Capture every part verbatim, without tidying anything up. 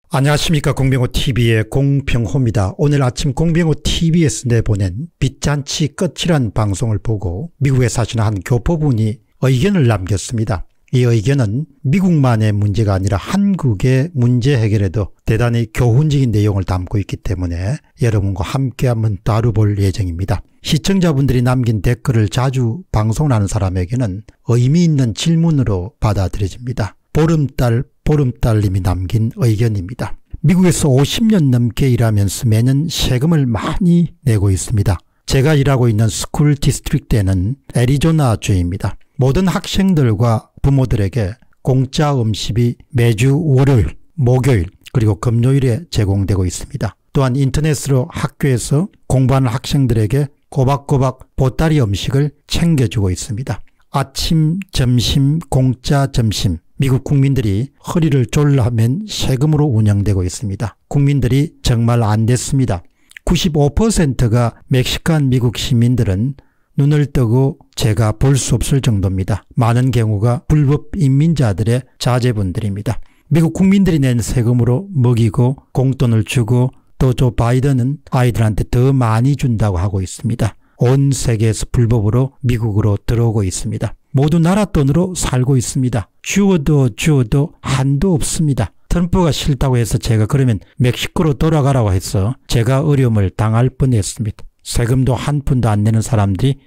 안녕하십니까. 공병호티비의 공병호입니다. 오늘 아침 공병호티비에서 내보낸 빚잔치 끝이란 방송을 보고 미국에 사시는 한 교포분이 의견을 남겼습니다. 이 의견은 미국만의 문제가 아니라 한국의 문제 해결에도 대단히 교훈적인 내용을 담고 있기 때문에 여러분과 함께 한번 다뤄볼 예정입니다. 시청자분들이 남긴 댓글을 자주 방송을 하는 사람에게는 의미 있는 질문으로 받아들여집니다. 보름달 보름달님이 남긴 의견입니다. 미국에서 오십 년 넘게 일하면서 매년 세금을 많이 내고 있습니다. 제가 일하고 있는 스쿨 디스트릭트에는 애리조나주입니다. 모든 학생들과 부모들에게 공짜 음식이 매주 월요일, 목요일 그리고 금요일에 제공되고 있습니다. 또한 인터넷으로 학교에서 공부하는 학생들에게 꼬박꼬박 보따리 음식을 챙겨주고 있습니다. 아침, 점심, 공짜 점심. 미국 국민들이 허리를 졸라매면 세금으로 운영되고 있습니다. 국민들이 정말 안 됐습니다. 구십오 퍼센트가 멕시칸 미국 시민들은 눈을 뜨고 제가 볼 수 없을 정도입니다. 많은 경우가 불법 이민자들의 자제분들입니다. 미국 국민들이 낸 세금으로 먹이고 공돈을 주고 또 조 바이든은 아이들한테 더 많이 준다고 하고 있습니다. 온 세계에서 불법으로 미국으로 들어오고 있습니다. 모두 나라 돈으로 살고 있습니다. 주어도 주어도 한도 없습니다. 트럼프가 싫다고 해서 제가 그러면 멕시코로 돌아가라고 해서 제가 어려움을 당할 뻔했습니다. 세금도 한 푼도 안 내는 사람들이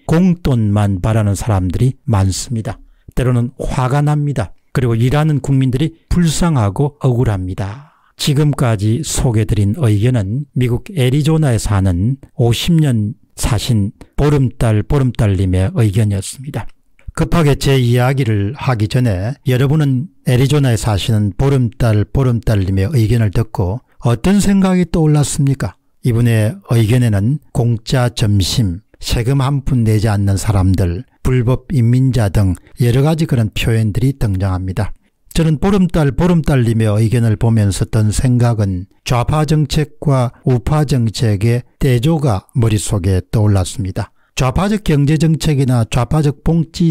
공돈만 바라는 사람들이 많습니다. 때로는 화가 납니다. 그리고 일하는 국민들이 불쌍하고 억울합니다. 지금까지 소개드린 의견은 미국 애리조나에 사는 오십 년 사신 보름달 보름달님의 의견이었습니다. 급하게 제 이야기를 하기 전에 여러분은 애리조나에 사시는 보름달 보름달님의 의견을 듣고 어떤 생각이 떠올랐습니까? 이분의 의견에는 공짜 점심, 세금 한 푼 내지 않는 사람들, 불법 이민자 등 여러 가지 그런 표현들이 등장합니다. 저는 보름달 보름달님의 의견을 보면서 든 생각은 좌파 정책과 우파 정책의 대조가 머릿속에 떠올랐습니다. 좌파적 경제정책이나 좌파적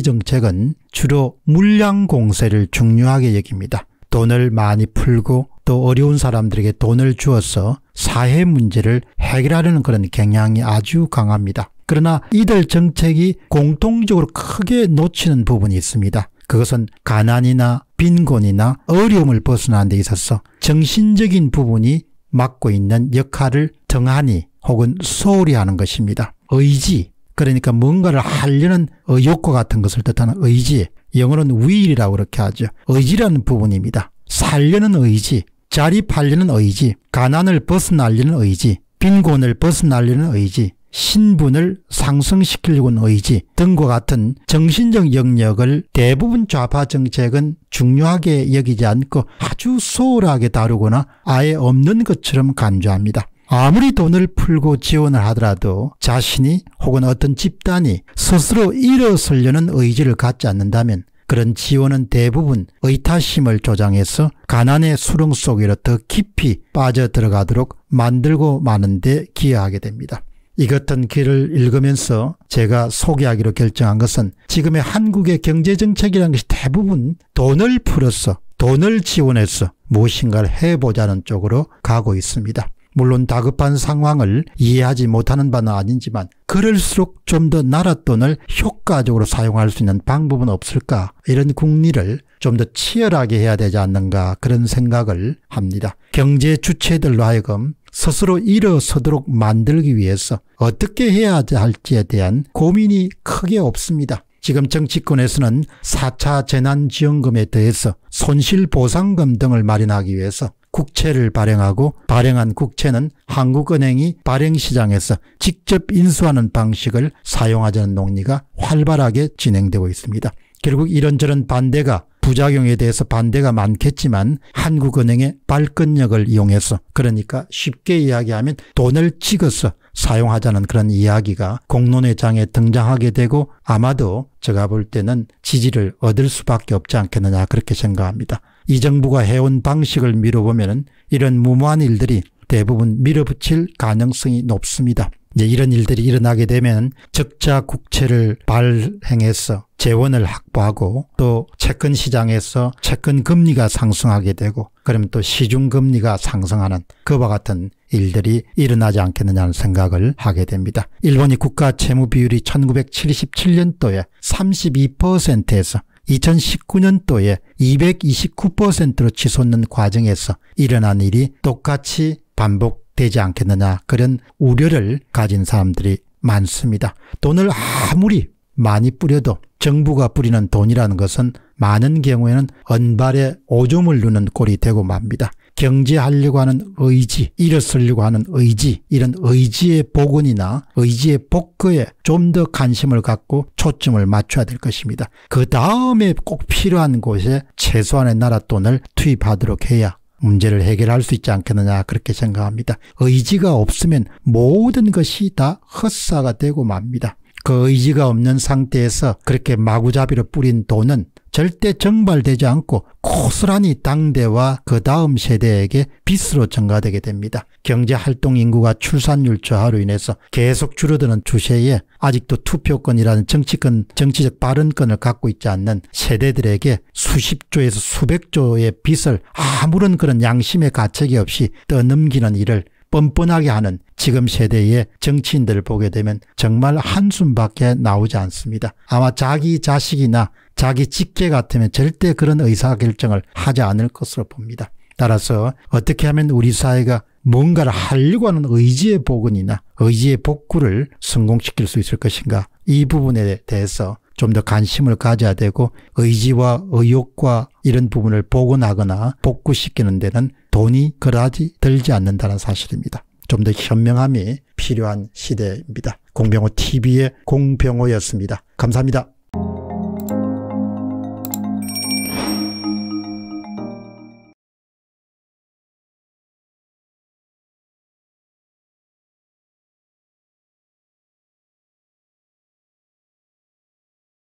복지정책은 주로 물량 공세를 중요하게 여깁니다. 돈을 많이 풀고 또 어려운 사람들에게 돈을 주어서 사회 문제를 해결하려는 그런 경향이 아주 강합니다. 그러나 이들 정책이 공통적으로 크게 놓치는 부분이 있습니다. 그것은 가난이나 빈곤이나 어려움을 벗어나는 데 있어서 정신적인 부분이 맡고 있는 역할을 등한히 혹은 소홀히 하는 것입니다. 의지, 그러니까 뭔가를 하려는 욕구 같은 것을 뜻하는 의지, 영어로는 will이라고 그렇게 하죠. 의지라는 부분입니다. 살려는 의지, 자립하려는 의지, 가난을 벗어나려는 의지, 빈곤을 벗어나려는 의지, 신분을 상승시키려고 하는 의지 등과 같은 정신적 영역을 대부분 좌파 정책은 중요하게 여기지 않고 아주 소홀하게 다루거나 아예 없는 것처럼 간주합니다. 아무리 돈을 풀고 지원을 하더라도 자신이 혹은 어떤 집단이 스스로 일어서려는 의지를 갖지 않는다면 그런 지원은 대부분 의타심을 조장해서 가난의 수렁 속으로 더 깊이 빠져들어가도록 만들고 마는데 기여하게 됩니다. 이 같은 글을 읽으면서 제가 소개하기로 결정한 것은 지금의 한국의 경제정책이라는 것이 대부분 돈을 풀어서 돈을 지원해서 무엇인가를 해보자는 쪽으로 가고 있습니다. 물론 다급한 상황을 이해하지 못하는 바는 아니지만 그럴수록 좀 더 나라 돈을 효과적으로 사용할 수 있는 방법은 없을까, 이런 궁리를 좀 더 치열하게 해야 되지 않는가, 그런 생각을 합니다. 경제 주체들로 하여금 스스로 일어서도록 만들기 위해서 어떻게 해야 할지에 대한 고민이 크게 없습니다. 지금 정치권에서는 사 차 재난지원금에 대해서 손실보상금 등을 마련하기 위해서 국채를 발행하고 발행한 국채는 한국은행이 발행시장에서 직접 인수하는 방식을 사용하자는 논의가 활발하게 진행되고 있습니다. 결국 이런저런 반대가, 부작용에 대해서 반대가 많겠지만 한국은행의 발끈력을 이용해서, 그러니까 쉽게 이야기하면 돈을 찍어서 사용하자는 그런 이야기가 공론의 장에 등장하게 되고 아마도 제가 볼 때는 지지를 얻을 수밖에 없지 않겠느냐, 그렇게 생각합니다. 이 정부가 해온 방식을 미뤄보면 이런 무모한 일들이 대부분 밀어붙일 가능성이 높습니다. 이제 이런 일들이 일어나게 되면 적자 국채를 발행해서 재원을 확보하고 또 채권 시장에서 채권 금리가 상승하게 되고 그러면 또 시중 금리가 상승하는 그와 같은 일들이 일어나지 않겠느냐는 생각을 하게 됩니다. 일본이 국가 채무 비율이 천구백칠십칠 년도에 삼십이 퍼센트에서 이천십구 년도에 이백이십구 퍼센트로 치솟는 과정에서 일어난 일이 똑같이 반복되지 않겠느냐 그런 우려를 가진 사람들이 많습니다. 돈을 아무리 많이 뿌려도 정부가 뿌리는 돈이라는 것은 많은 경우에는 은발에 오줌을 누는 꼴이 되고 맙니다. 경제하려고 하는 의지, 일어서려고 하는 의지, 이런 의지의 복원이나 의지의 복구에 좀 더 관심을 갖고 초점을 맞춰야 될 것입니다. 그 다음에 꼭 필요한 곳에 최소한의 나라 돈을 투입하도록 해야 문제를 해결할 수 있지 않겠느냐 그렇게 생각합니다. 의지가 없으면 모든 것이 다 헛사가 되고 맙니다. 그 의지가 없는 상태에서 그렇게 마구잡이로 뿌린 돈은 절대 정발되지 않고 고스란히 당대와 그 다음 세대에게 빚으로 증가되게 됩니다. 경제활동 인구가 출산율 저하로 인해서 계속 줄어드는 추세에 아직도 투표권이라는 정치권, 정치적 발언권을 갖고 있지 않는 세대들에게 수십조에서 수백조의 빚을 아무런 그런 양심의 가책이 없이 떠넘기는 일을 뻔뻔하게 하는 지금 세대의 정치인들을 보게 되면 정말 한숨밖에 나오지 않습니다. 아마 자기 자식이나 자기 직계 같으면 절대 그런 의사결정을 하지 않을 것으로 봅니다. 따라서 어떻게 하면 우리 사회가 뭔가를 하려고 하는 의지의 복원이나 의지의 복구를 성공시킬 수 있을 것인가, 이 부분에 대해서 좀 더 관심을 가져야 되고 의지와 의욕과 이런 부분을 복원하거나 복구시키는 데는 돈이 그다지 들지 않는다는 사실입니다. 좀 더 현명함이 필요한 시대입니다. 공병호 티비의 공병호였습니다. 감사합니다.